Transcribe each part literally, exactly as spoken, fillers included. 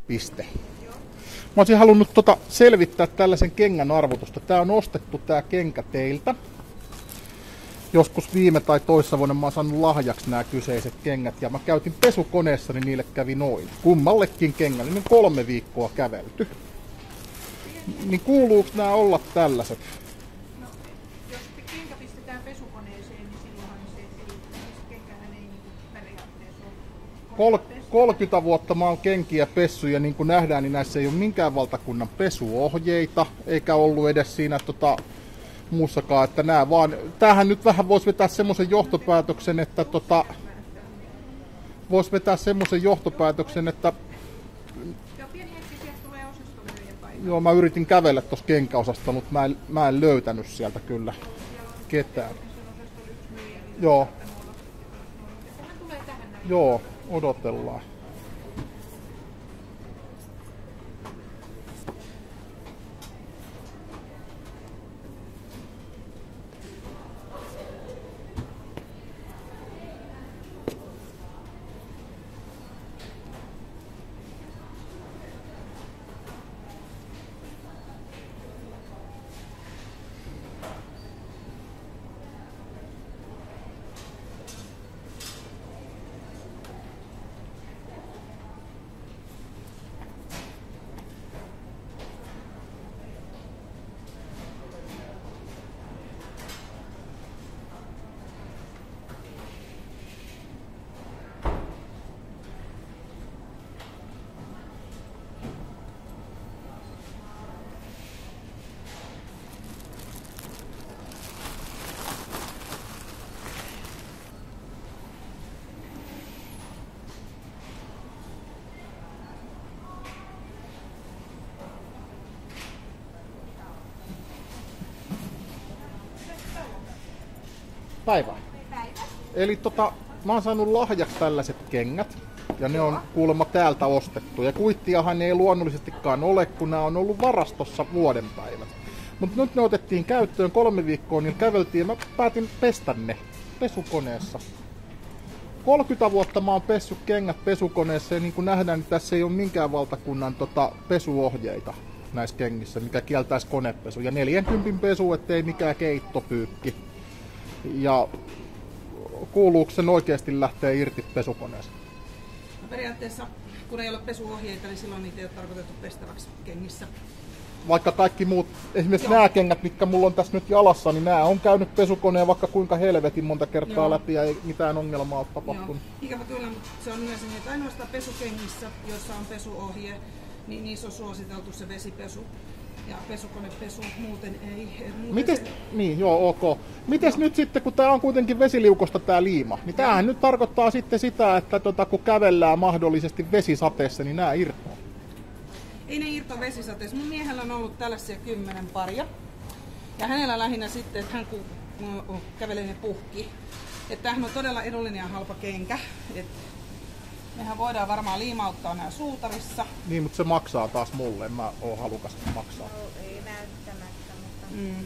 piste. Mä olisin halunnut tota selvittää tällaisen kengän arvotusta. Tää on ostettu tää kenkä teiltä. Joskus viime tai toissa vuonna mä oon saanut lahjaksi nämä kyseiset kengät. Ja mä käytin pesukoneessa, niin niille kävi noin. Kummallekin kengälle, niin kolme viikkoa kävelty. Niin kuuluuko nämä olla tällaiset? No, jos kenkä pistetään pesukoneeseen, niin silloinhan se, se kenkähän ei niin periaatteessa ole. Kol- kolmekymmentä vuotta mä oon kenkiä pessy ja niin kuin nähdään, niin näissä ei ole minkään valtakunnan pesuohjeita, eikä ollut edes siinä tota, muussakaan, että nää vaan, tämähän nyt vähän voisi vetää semmoisen johtopäätöksen, että tota, voisi vetää semmoisen johtopäätöksen, että joo, mä yritin kävellä tuossa kenkäosasta, mutta mä en, mä en löytänyt sieltä kyllä ketään. Joo. Joo, odotellaan. Päivä. Päivä. Eli tota, mä oon saanut lahjaksi tällaiset kengät. Ja ne on kuulemma täältä ostettu. Ja kuittiahan ei luonnollisestikaan ole, kun nämä on ollut varastossa vuoden päivät. Mutta nyt ne otettiin käyttöön kolme viikkoa, niin käveltiin ja mä päätin pestä ne pesukoneessa. kolmekymmentä vuotta mä oon pessut kengät pesukoneessa ja niin kuin nähdään, niin tässä ei ole minkään valtakunnan tota, pesuohjeita näissä kengissä, mikä kieltäisi konepesu. Ja neljänkympin pesu, ettei mikään keittopyykki. Ja kuuluuko sen oikeasti lähteä irti pesukoneesta? No periaatteessa, kun ei ole pesuohjeita, niin silloin niitä ei ole tarkoitettu pestäväksi kengissä. Vaikka kaikki muut, esimerkiksi Joo. nämä kengät, mitkä mulla on tässä nyt jalassa, niin nämä on käynyt pesukoneen vaikka kuinka helvetin monta kertaa Joo. läpi ja ei mitään ongelmaa ole tapahtunut. Joo. Ikävä kyllä, mutta se on yleensä niin, että ainoastaan pesukengissä, joissa on pesuohje, niin niissä on suositeltu se vesipesu. Ja pesukonepesu muuten ei. Muuten Mites, se... niin, joo, ok. Mites no. nyt sitten, kun tää on kuitenkin vesiliukosta tää liima, niin tämähän nyt tarkoittaa sitten sitä, että tota, kun kävellään mahdollisesti vesisateessa, niin nämä irtoaa. Ei ne irto vesisateessa. Mun miehellä on ollut tällaisia kymmenen paria. Ja hänellä lähinnä sitten, että hän kun kävelee ne puhki. Että tämähän on todella edullinen ja halpa kenkä. Et mehän voidaan varmaan liimauttaa nämä suutarissa. Niin, mutta se maksaa taas mulle. En mä oo halukas maksaa. No, ei välttämättä, mutta mm.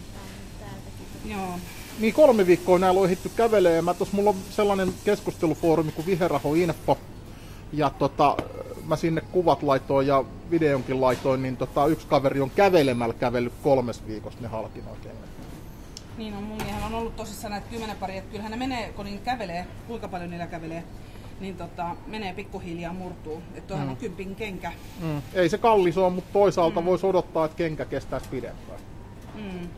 täältäkin. Joo. Niin kolme viikkoa näillä on ehditty kävelee. Ja mä tos, mulla on sellainen keskustelufoorumi kuin Viheraho Info. Ja tota, mä sinne kuvat laitoin ja videonkin laitoin, niin tota, yksi kaveri on kävelemällä kävellyt kolmes viikossa ne halkinoikeen. Niin on, mun miehellä on ollut tosissaan näitä kymmenen paria, että kyllähän ne menee, kun niin kävelee, kuinka paljon niillä kävelee, niin tota, menee pikkuhiljaa murtuu. Että tuohan mm. on kympin kenkä. Mm. Ei se kallis ole, mutta toisaalta mm. voisi odottaa, että kenkä kestäisi pidempään. Mm.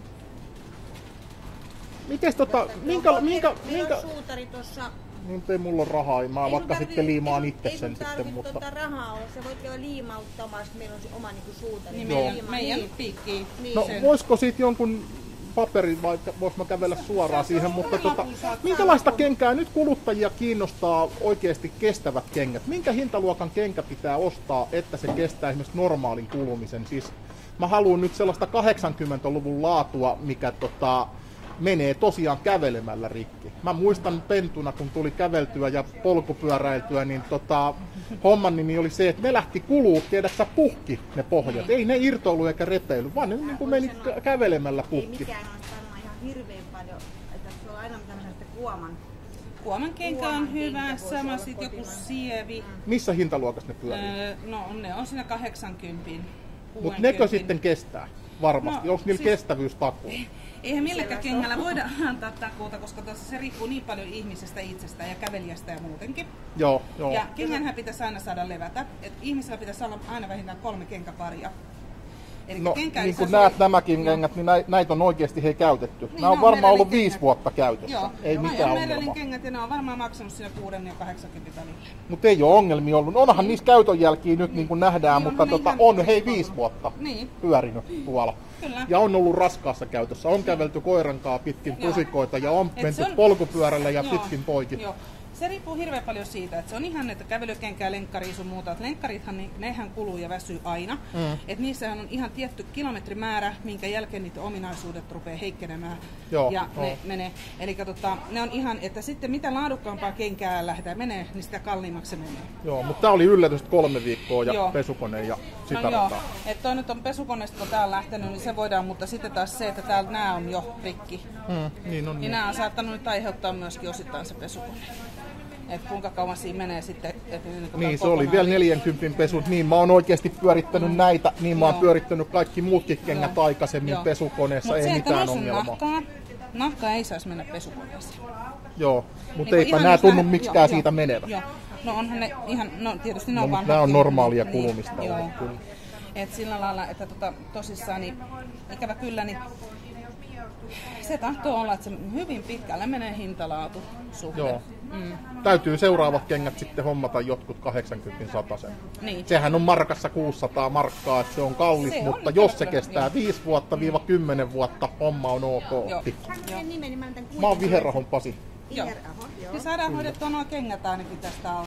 Mites tota, minkä... minkä, minkä... suutari tossa. Niin ei mulla on rahaa, mä ei vaikka tarvi, sitten liimaan ei, itse ei sen sitten, mutta... Tuota rahaa olla, se voit jo liimauttamassa, meillä on se oma niinku suutari. Niin meidän, meidän niin. piikkiin. Niin. No sen. voisiko siitä jonkun paperin, vai vois mä kävellä suoraan siihen, mutta tota, minkälaista kenkää nyt kuluttajia kiinnostaa oikeasti kestävät kengät? Minkä hintaluokan kenkä pitää ostaa, että se kestää esimerkiksi normaalin kulumisen? Siis mä haluan nyt sellaista kahdeksankymmentäluvun laatua, mikä tota, menee tosiaan kävelemällä rikki. Mä muistan pentuna, kun tuli käveltyä ja polkupyöräiltyä, niin tota, homman nimi oli se, että ne lähti kuluu, tiedätkö puhki ne pohjat. Ei ne irtoilu eikä repeily, vaan ne niin kuin meni kävelemällä puhki. Ei mikään on varmaan ihan hirveän paljon, että se on aina tämmöistä kuoman, Kuoman kenkä on hyvä, sama sitten joku sievi. Missä hintaluokassa ne pyörii? Öö, no ne on siinä kahdeksankymmentä. Mutta nekö sitten kestää? Varmasti. No, Onko niillä siis- kestävyystakuu? Eihän millekään kengällä voida antaa takuuta, koska tuossa se riippuu niin paljon ihmisestä itsestään ja kävelijästä ja muutenkin. Joo, joo. Ja kengänhän pitäisi aina saada levätä. Et ihmisellä pitäisi olla aina vähintään kolme kenkäparia. Eli No, kenkä ei niin kun saa näet soi- nämäkin Joo. kengät, niin näi- näitä on oikeasti hei käytetty. Niin, Nämä on ne on varmaan ollut Merrellin viisi kengät. vuotta käytössä. Joo, Ei no, mitään ja ongelmaa. Merrellin kengät, ja ne on varmaan maksanut siinä kuuden ja kahdeksankymmentä välillä. Mutta ei ole ongelmia ollut. Onhan niissä käytön jälkiä nyt niin kuin nähdään, Niin, mutta onhan tota, niitä- on hei viisi vuotta Niin, pyörinyt tuolla. kyllä. Ja on ollut raskaassa käytössä. On kävelty koirankaa pitkin Joo. tusikoita ja on Et menty se on- polkupyörällä ja Joo, pitkin poikin. Joo. Se riippuu hirveän paljon siitä, että se on ihan että kävelykenkää, lenkkari sun muuta. Et lenkkarithan, niin, nehän kuluu ja väsyy aina. Mm. Et niissähän on ihan tietty kilometrimäärä, minkä jälkeen niitä ominaisuudet rupeaa heikkenemään. Joo, ja joo. ne menee. Eli tota, ne on ihan, että sitten mitä laadukkaampaa kenkää lähdetään menee, niin sitä kalliimmaksi se menee. Joo, mutta tää oli yllätys että kolme viikkoa ja Joo. pesukone ja sitä No joo, rataa. että toi nyt on pesukoneesta, kun tää on lähtenyt, niin se voidaan, mutta sitten taas se, että täällä nää on jo rikki. Mm, niin on. Niin Niin. nämä on saattanut nyt aiheuttaa myöskin osittain se pesukone. Että kuinka kauan siinä menee sitten. Että niin, kuin Niin, se kokonaan- oli vielä neljänkympin pesut. Niin, mä oon oikeasti pyörittänyt näitä. Niin, mä oon Joo. pyörittänyt kaikki muutkin kengät Joo. aikaisemmin Joo. pesukoneessa. Mut Ei se, että mitään noissa on ongelmaa. Nahkaa, nahkaa ei saisi mennä pesukoneeseen. Joo, mutta Niin eipä ihan nää jos tunnu nää- miksikään joo, siitä joo, menevän. Joo. No onhan ne ihan, no tietysti ne No, on mut vanhat. nää on normaalia niin, kulumista joo. ollut kyllä. Et sillä lailla, että tota, tosissaan, niin ikävä kyllä, niin se tahtoo olla, että se hyvin pitkälle menee hintalaatu suhde. Joo. Mm. Täytyy seuraavat kengät sitten hommata jotkut kahdeksankymmentä satasen. Niin. Sehän on markassa kuusisataa markkaa, että se on kallis, Se on mutta nyt jos kyllä se kyllä, kestää joo. viisi vuotta viiva kymmenen vuotta, homma on ok. Joo. Miten nimeni? Mä, Mä oon Viherahon Pasi. Joo. Viheraho, joo. Niin saadaan hoidettua nuo kengät ainakin tästä